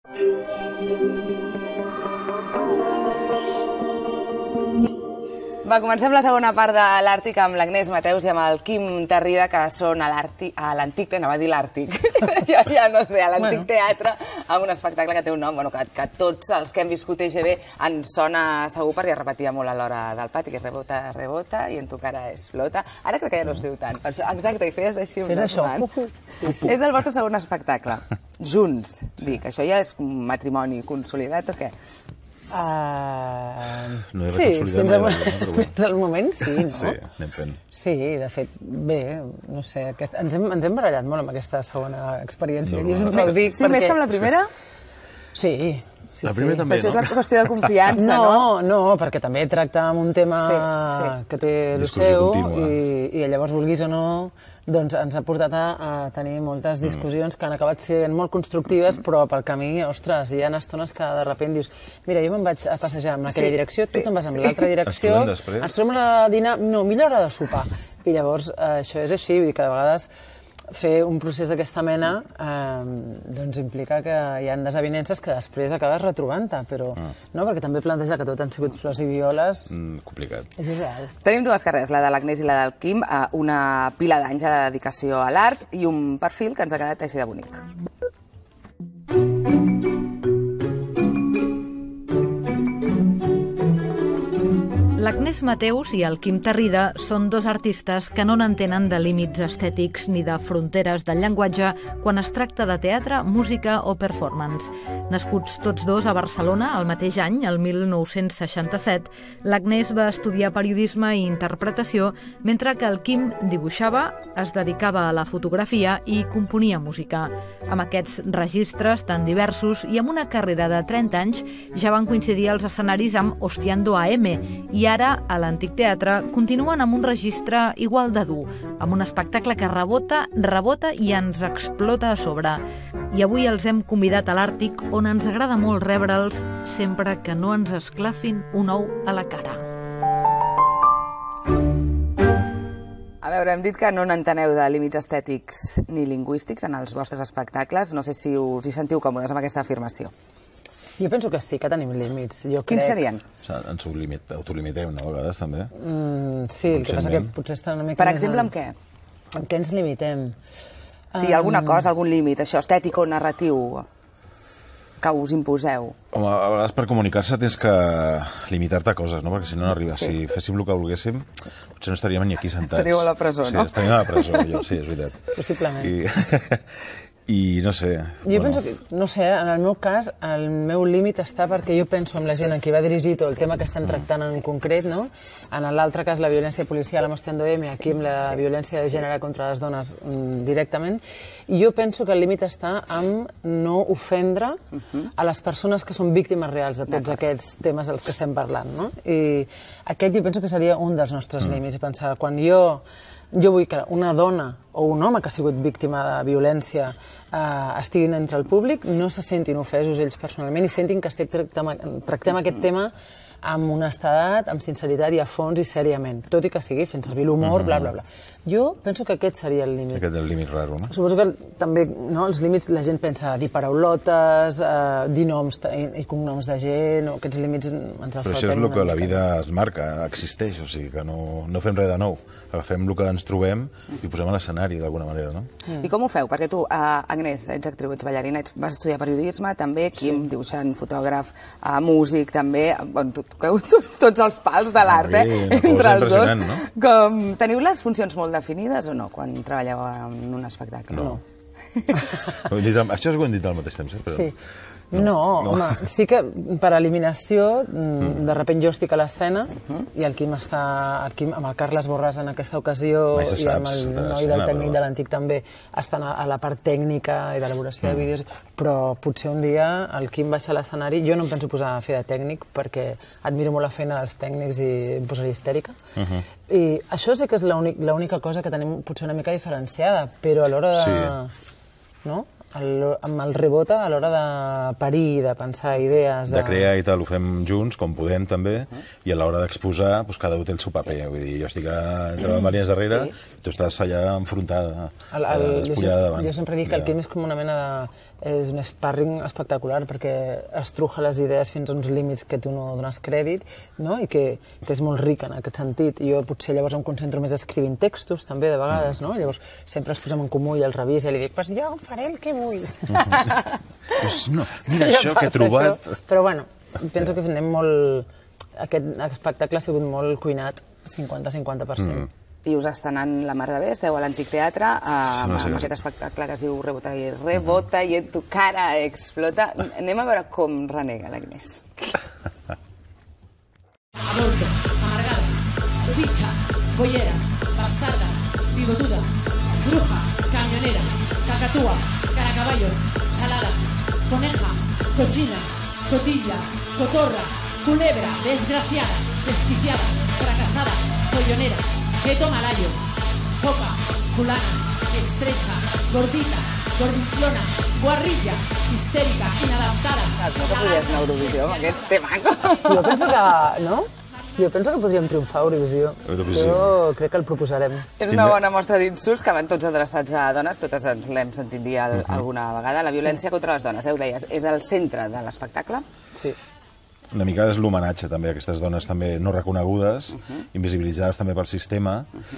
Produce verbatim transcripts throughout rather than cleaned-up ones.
Va, comencem la segona part de l'Àrtic amb l'Agnès Mateus i amb el Quim Tarrida, que són a l'Antic, anava a dir l'Àrtic, jo ja no sé, a l'Antic Teatre, amb un espectacle que té un nom, que tots els que hem viscut a I G B ens sona segur perquè es repetia molt a l'hora del pati, que és rebota, rebota, i en tu cara és flota. Ara crec que ja no es diu tant. Exacte, i feies així un desmant. És el vostre segon espectacle. Junts, dic, això ja és un matrimoni consolidat o què? Sí, fins al moment sí, no? Sí, anem fent. Sí, de fet, bé, no sé, ens hem barallat molt amb aquesta segona experiència. Jo sempre ho dic perquè... Sí, més que amb la primera? Sí. La primera també, no? Però això és la qüestió de confiança, no? No, no, perquè també tracta amb un tema que té el seu i llavors, vulguis o no, doncs ens ha portat a tenir moltes discussions que han acabat sent molt constructives, però pel camí, ostres, hi ha estones que de sobte dius mira, jo me'n vaig a passejar en aquella direcció, tu te'n vas en l'altra direcció, ens trobem a dinar, no, millor hora de sopar. I llavors això és així, vull dir que de vegades fer un procés d'aquesta mena doncs implica que hi ha desavinences que després acabes retrobant-te, però no, perquè també planteja que tot han sigut flors i violes. Complicat. És irreal. Tenim dues carreres, la de l'Agnès i la del Quim, una pila d'anys de dedicació a l'art i un perfil que ens ha quedat així de bonic. L'Agnès Mateus i el Quim Tarrida són dos artistes que no n'entenen de límits estètics ni de fronteres del llenguatge quan es tracta de teatre, música o performance. Nascuts tots dos a Barcelona el mateix any, el mil nou-cents seixanta-set, l'Agnès va estudiar periodisme i interpretació, mentre que el Quim dibuixava, es dedicava a la fotografia i componia música. Amb aquests registres tan diversos i amb una carrera de trenta anys ja van coincidir als escenaris amb Ostiando A M i ara, a l'Antic Teatre, continuen amb un registre igual de dur, amb un espectacle que rebota, rebota i ens explota a sobre. I avui els hem convidat a l'Àrtic, on ens agrada molt rebre'ls sempre que no ens esclafin un ou a la cara. A veure, hem dit que no n'enteneu de límits estètics ni lingüístics en els vostres espectacles. No sé si us hi sentiu còmodes amb aquesta afirmació. Jo penso que sí, que tenim límits. Quins serien? Ens autolimitem, no, a vegades, també? Sí, el que passa que potser està una mica... Per exemple, amb què? Amb què ens limitem? Sí, alguna cosa, algun límit, això, estètic o narratiu, que us imposeu. Home, a vegades per comunicar-se tens que limitar-te a coses, no? Perquè si no no arriba. Si féssim el que volguéssim, potser no estaríem ni aquí sentats. Estaríeu a la presó, no? Sí, estaríem a la presó, jo, sí, és veritat. Possiblement. I no sé... Jo penso que, no sé, en el meu cas, el meu límit està perquè jo penso en la gent en qui va dirigir tot el tema que estem tractant en concret, no? En l'altre cas, la violència policial amb Ostiando A M, aquí amb la violència de gènere contra les dones directament. I jo penso que el límit està en no ofendre a les persones que són víctimes reals de tots aquests temes dels que estem parlant, no? I aquest jo penso que seria un dels nostres límits. Pensar, quan jo... Jo vull que una dona o un home que ha sigut víctima de violència estiguin entre el públic, no se sentin ofesos ells personalment i sentin que tractem aquest tema amb honestedat, amb sinceritat i a fons i sèriament, tot i que sigui fent servir l'humor, bla, bla, bla. Jo penso que aquest seria el límit. Aquest és el límit raro, no? Suposo que també els límits la gent pensa dir paraulotes, dir noms i cognoms de gent, aquests límits ens els saltem. Però això és el que la vida es marca, existeix, o sigui que no fem res de nou. Agafem el que ens trobem i posem a l'escenari d'alguna manera, no? I com ho feu? Perquè tu, Agnès, ets actriu, ets ballarina, vas estudiar periodisme, també, Quim, dibuixant, fotògraf, músic, també, toqueu tots els pals de l'art, eh? Entre els dos. Teniu les funcions molt definides o no, quan treballeu en un espectacle? No. Això ho hem dit al mateix temps, eh? Sí. No, home, sí que per eliminació, de sobte jo estic a l'escena i el Quim està, amb el Carles Borràs en aquesta ocasió i amb el noi del tècnic de l'Antic també estan a la part tècnica i d'elaboració de vídeos, però potser un dia el Quim baixa a l'escenari, jo no em penso posar a fer de tècnic perquè admiro molt la feina dels tècnics i em posaria histèrica. I això sí que és l'única cosa que tenim potser una mica diferenciada, però a l'hora de... no? amb el rebota a l'hora de parir, de pensar idees... De crear i tal, ho fem junts, com podem també, i a l'hora d'exposar, cada un té el seu paper. Vull dir, jo estic entre bambolines darrere, tu estàs allà enfrontada, despullada davant. Jo sempre dic que el Quim és com una mena de és un sparring espectacular perquè estruja les idees fins a uns límits que tu no dones crèdit, no? I que, que és molt ric en aquest sentit. Jo potser llavors em concentro més escrivint textos, també, de vegades, no? Llavors sempre els posem en comú i el revisa i li dic, pues jo faré el que vull. Pues no, mira això que he trobat. Això. Però bueno, penso que anem molt... Aquest espectacle ha sigut molt cuinat, cinquanta cinquanta per cent. Mm. I us està anant la mar de bé, esteu a l'Antic Teatre, amb, sí, no sé, amb aquest espectacle que es diu Rebota i rebota i en tu cara explota. Anem a veure com renega l'Agnès. Aborto, amargada, bicha, bollera, bastarda, bigotuda, bruja, camionera, cacatúa, caracaballo, salada, coneja, cochina, cotilla, cotorra, culebra, desgraciada, desquiciada, fracasada, collonera, Keto malayo, foca, fulana, estrecha, gordita, gordinflona, guarrilla, histèrica, inadaptada. Saps, no que podries anar a Eurovisió amb aquest temaco? Jo penso que, no? Jo penso que podríem triomfar a Eurovisió. Eurovisió. Jo crec que el proposarem. És una bona mostra d'insults que van tots adreçats a dones, totes ens l'hem sentit dir al, alguna vegada. La violència contra les dones, eh, ho deies, és el centre de l'espectacle? Sí. Una mica és l'homenatge també a aquestes dones també no reconegudes, uh -huh. invisibilitzades també pel sistema, uh -huh.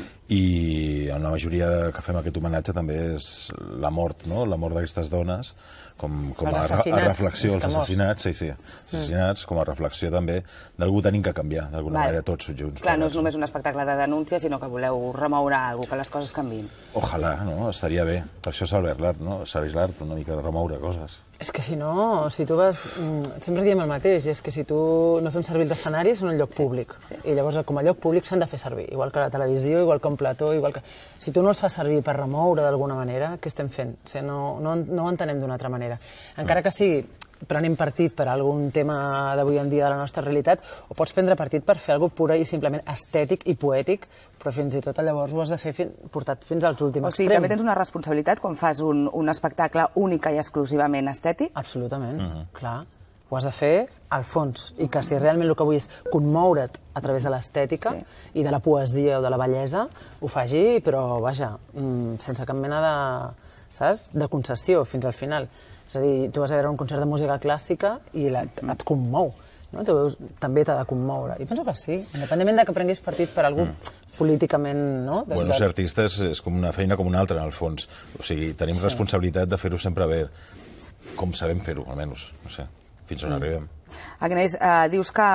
i en la majoria de, que fem aquest homenatge també és la mort, no? La mort d'aquestes dones com, com a, a reflexió, els assassinats, sí, sí, assassinats, mm. com a reflexió també d'algú tenim que canviar, d'alguna manera tots junts. Clar, no és només un espectacle de denúncia, sinó que voleu remoure alguna cosa, que les coses canviïn. Ojalà, no? Estaria bé. Per això serveix l'art, no? Serveix l'art una mica de remoure coses. És que si no, si tu vas... Sempre diem el mateix, és que si tu no fem servir els escenaris en un lloc públic, sí, sí. I llavors com a lloc públic s'han de fer servir, igual que la televisió, igual que un plató, igual que... Si tu no els fas servir per remoure d'alguna manera, què estem fent? O sigui, no, no, no ho entenem d'una altra manera. Encara que sigui prenent partit per algun tema d'avui en dia de la nostra realitat, o pots prendre partit per fer alguna cosa pura i simplement estètic i poètic, però fins i tot llavors ho has de fer fin, portat fins als últims extrems. O sigui, també tens una responsabilitat quan fas un, un espectacle únic i exclusivament estètic? Absolutament, uh-huh. Clar. Ho has de fer al fons, i que si realment el que vull és conmoure't a través de l'estètica, sí, i de la poesia o de la bellesa, ho faci, però vaja, sense cap mena de, saps? De concessió fins al final. És a dir, tu vas a veure un concert de música clàssica i la, et commou, no? Tu veus, també t'ha de commoure. I penso que sí, independentment de que prenguis partit per algú mm. políticament, no? De, bueno, ser artista és, és com una feina com una altra, en el fons. O sigui, tenim sí. responsabilitat de fer-ho sempre bé, com sabem fer-ho, almenys, no sé, fins on mm. arribem. Agnès, eh, dius que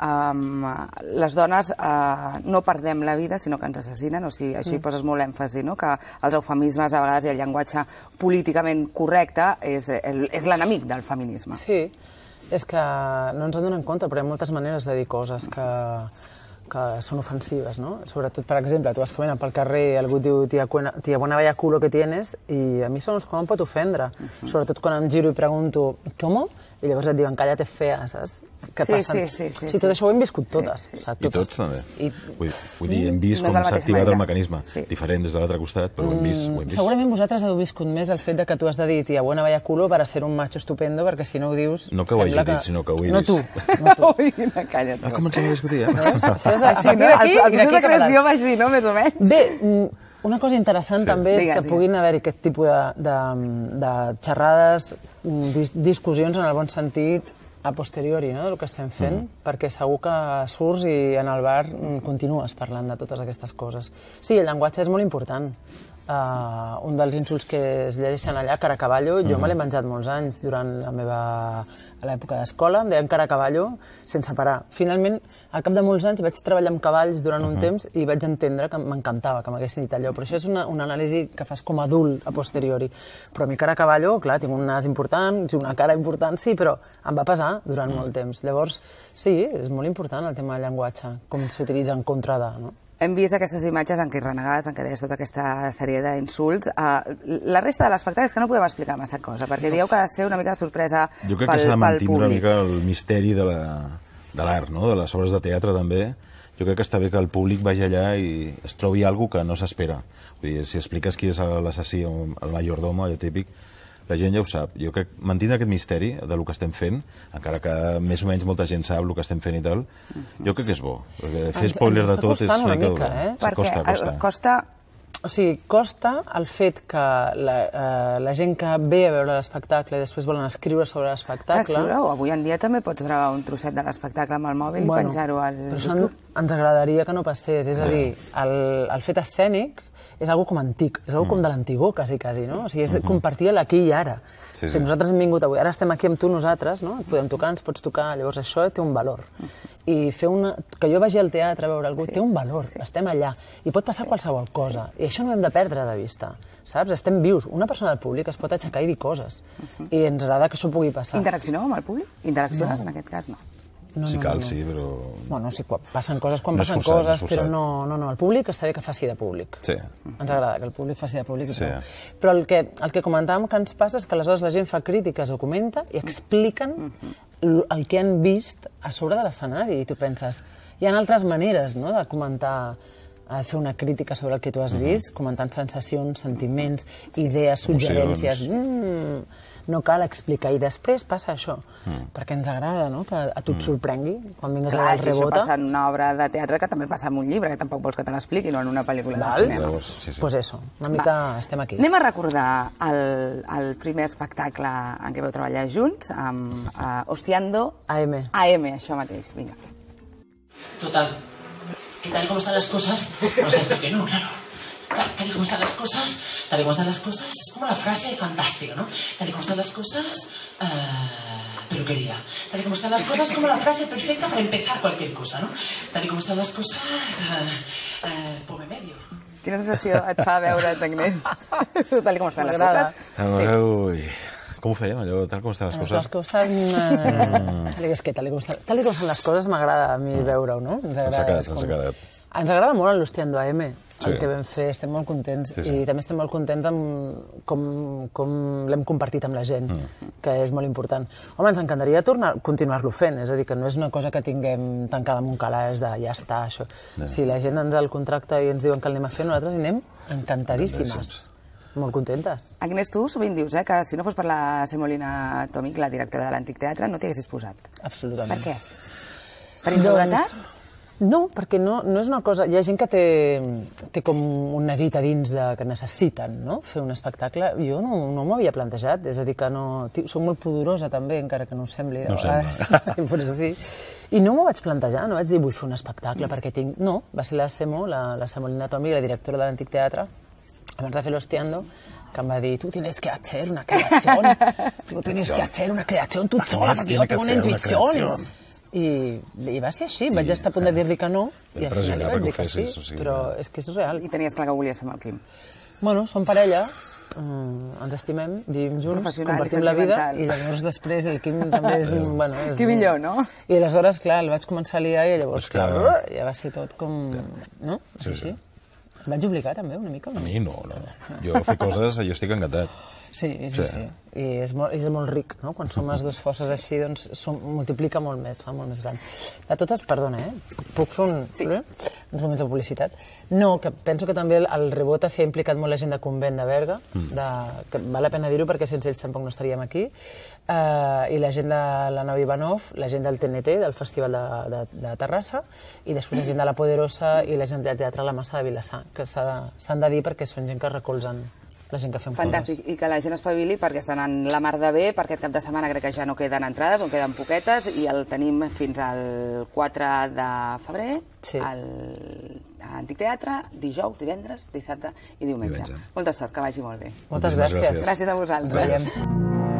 eh, les dones eh, no perdem la vida, sinó que ens assassinen, o sigui, això mm. hi poses molt èmfasi, no? Que els eufemismes, a vegades, i el llenguatge políticament correcte és, és l'enemic del feminisme. Sí, és que no ens en donem compte, però hi ha moltes maneres de dir coses que, que són ofensives, no? Sobretot, per exemple, tu vas caminant pel carrer i algú et diu tia, tia, buena vaya culo que tienes, i a mi segons com em pot ofendre. Uh-huh. Sobretot quan em giro i pregunto, ¿cómo? I llavors et diuen, cállate fea, saps? Què sí, passa? Sí, sí, sí. Sí, tot això ho hem viscut totes. Sí, sí. Saps? I tots també. I... Vull, vull dir, hem vist com s'ha activat el mecanisme. Sí. Diferent des de l'altre costat, però ho hem vist. Ho hem vist. Segurament vosaltres heu viscut més el fet de que tu has de dir, tia, buena vaya culo para ser un macho estupendo, perquè si no ho dius... No que ho hagi dit, que... sinó que ho he no vist. Tu. No tu. Ui, calla't. Ah, comencem a discutir, eh? Això és a partir d'aquí, el procés de creació va així, no?, més o menys. Bé, una cosa interessant sí. també és digues, que digues. puguin haver-hi aquest tipus de, de, de xerrades, dis, discussions en el bon sentit, a posteriori, no?, del que estem fent, mm. perquè segur que surts i en el bar continues parlant de totes aquestes coses. Sí, el llenguatge és molt important. Uh, un dels insults que es llegeixen allà, caracaballo, jo mm. me l'he menjat molts anys durant la meva... a l'època d'escola, em deien caracaballo sense parar. Finalment, al cap de molts anys vaig treballar amb cavalls durant un uh-huh. temps i vaig entendre que m'encantava que m'haguessin dit allò, però això és una, una anàlisi que fas com a adult a posteriori. Però a mi caracaballo, clar, tinc un nas important, tinc una cara important, sí, però em va pesar durant uh-huh. molt temps. Llavors, sí, és molt important el tema del llenguatge, com s'utilitza en contra de... No? Hem vist aquestes imatges en què renegaves, en què deies tota aquesta sèrie d'insults. Uh, la resta de l'espectacle és que no podem explicar massa cosa, perquè dieu que ha de ser una mica de sorpresa pel públic. Jo crec que s'ha de mantenir una mica el misteri de l'art, no? De les obres de teatre també. Jo crec que està bé que el públic vagi allà i es trobi alguna que no s'espera. Vull dir, si expliques qui és l'assassí o el mayordomo, allò típic, la gent ja ho sap. Jo crec que mantenir aquest misteri de lo que estem fent, encara que més o menys molta gent sap el que estem fent i tal, jo crec que és bo. Perquè fer spoiler de tot és una mica dolent. Perquè costa, costa O sigui, costa el fet que la, uh, la gent que ve a veure l'espectacle i després volen escriure sobre l'espectacle... Escriure-ho. Avui en dia també pots gravar un trosset de l'espectacle amb el mòbil bueno, i penjar-ho al però YouTube. Això ens agradaria que no passés. És a dir, el, el fet escènic és algo com antic, és algo mm. com de l'antigó, quasi, quasi, no? O sigui, és mm-hmm. compartir l'aquí i ara. Sí, sí. O sigui, nosaltres hem vingut avui, ara estem aquí amb tu, nosaltres, no? Et podem tocar, ens pots tocar, llavors això té un valor. I fer una... que jo vagi al teatre a veure algú sí. té un valor, sí. estem allà. I pot passar qualsevol cosa, i això no hem de perdre de vista, saps? Estem vius. Una persona del públic es pot aixecar i dir coses, uh-huh. i ens agrada que això pugui passar. Interaccioneu amb el públic? Interacciones no. en aquest cas, no? No, si no, cal, no. sí, però... Bueno, sí, passen coses quan no passen forçat, coses, no però no, no, no. El públic està bé que faci de públic. Sí. Ens agrada que el públic faci de públic. Sí. Però el que, el que comentàvem que ens passa és que aleshores la gent fa crítiques o comenta i expliquen el que han vist a sobre de l'escenari. I tu penses, hi ha altres maneres no, de comentar, de fer una crítica sobre el que tu has vist, comentant sensacions, sentiments, idees, suggerències... Mm, no cal explicar, i després passa això, mm. perquè ens agrada, no?, que a tu et sorprengui quan vingues Clar, a veure el Rebota. Això passa en una obra de teatre que també passa en un llibre, que tampoc vols que te l'expliqui, no en una pel·lícula Val? de cinema. Doncs sí, sí. pues eso, una mica Va. estem aquí. Anem a recordar el, el primer espectacle en què vau treballar junts, amb uh, Hostiando A M. A M, això mateix, vinga. Total, que tal y como están las cosas, vamos a decir que no, claro. Tal, tal y como están las cosas, tal y como están las cosas, es como la frase fantástica, ¿no? Tal y como están las cosas, uh, peluquería. Tal y como están las cosas, es como la frase perfecta para empezar cualquier cosa, ¿no? Tal y como están las cosas, uh, uh, pome medio. Quina sensació et fa veure't, Agnès? Tal com estan les coses. Sí. Ui, com ho fèiem, allò, tal com estan les coses? Les coses... Mm. És que tal com estan, tal com estan les coses m'agrada a mi veure-ho, no? Ens agrada, ens ha quedat, ens ha quedat. Ens agrada molt l'Hostiando A M, sí. el que vam fer, estem molt contents, sí, sí. i també estem molt contents amb com, com l'hem compartit amb la gent, mm. que és molt important. Home, ens encantaria tornar, continuar-lo fent, és a dir, que no és una cosa que tinguem tancada en un calaix de ja està, això. Yeah. Si la gent ens el contracta i ens diuen que l'anem a fer, nosaltres hi anem encantadíssimes. Molt contentes. Agnès, tu sovint dius eh, que si no fos per la Semolina Tomic, la directora de l'Antic Teatre, no t'hi haguessis posat. Absolutament. Per què? Per inseguretat? Doncs... No, perquè no, no és una cosa... Hi ha gent que té, té com un neguit a dins de, que necessiten, no?, fer un espectacle. Jo no, no m'ho havia plantejat, és a dir, que no... Soc molt pudorosa també, encara que no ho sembli. No ho sembla. Però sí. I no m'ho vaig plantejar, no vaig dir vull fer un espectacle perquè tinc... No, va ser la Semo, la, la Semolina Tomic, la directora de l'Antic Teatre, abans de fer l'Hostiando, que em va dir, tu tienes que hacer una creación, tu tienes que hacer una creación tu sola, perquè jo tengo una intuición. I, I va ser així, vaig estar a punt de dir-li que no, i al final li vaig dir que sí, però és que és real. I tenies clar que ho volies fer amb el Quim? Bueno, som parella, ens estimem, vivim junts, compartim la vida, i llavors després el Quim també és un... Bueno, és Qui millor, no? I aleshores, clar, el vaig començar a liar i llavors, clar, ja va ser tot com... No? És així. El vaig obligar també una mica? A mi no, no. Jo fer coses, jo estic encantat. Sí, sí, sí. I és molt, és molt ric, no? Quan som les dues forces així, doncs som, multiplica molt més, fa molt més gran. De totes, perdona, eh? Puc fer un, sí. uns moments de publicitat? No, que penso que també el Rebota s'hi ha implicat molt la gent de Convent de Berga, mm. de, que val la pena dir-ho perquè sense ells tampoc no estaríem aquí, uh, i la gent de la Nau Ivanov, la gent del T N T, del Festival de, de, de Terrassa, i després la gent de la Poderosa i la gent del Teatre La Massa de Vilassar, que s'han de dir perquè són gent que recolzen la gent que fem Fantàstic, coses. I que la gent espavili perquè estan en la mar de bé, perquè aquest cap de setmana crec que ja no queden entrades, o queden poquetes, i el tenim fins al quatre de febrer, sí. al Antic Teatre, dijous, divendres, dissabte i diumenge. diumenge. Molta sort, que vagi molt bé. Moltes gràcies. Gràcies a vosaltres.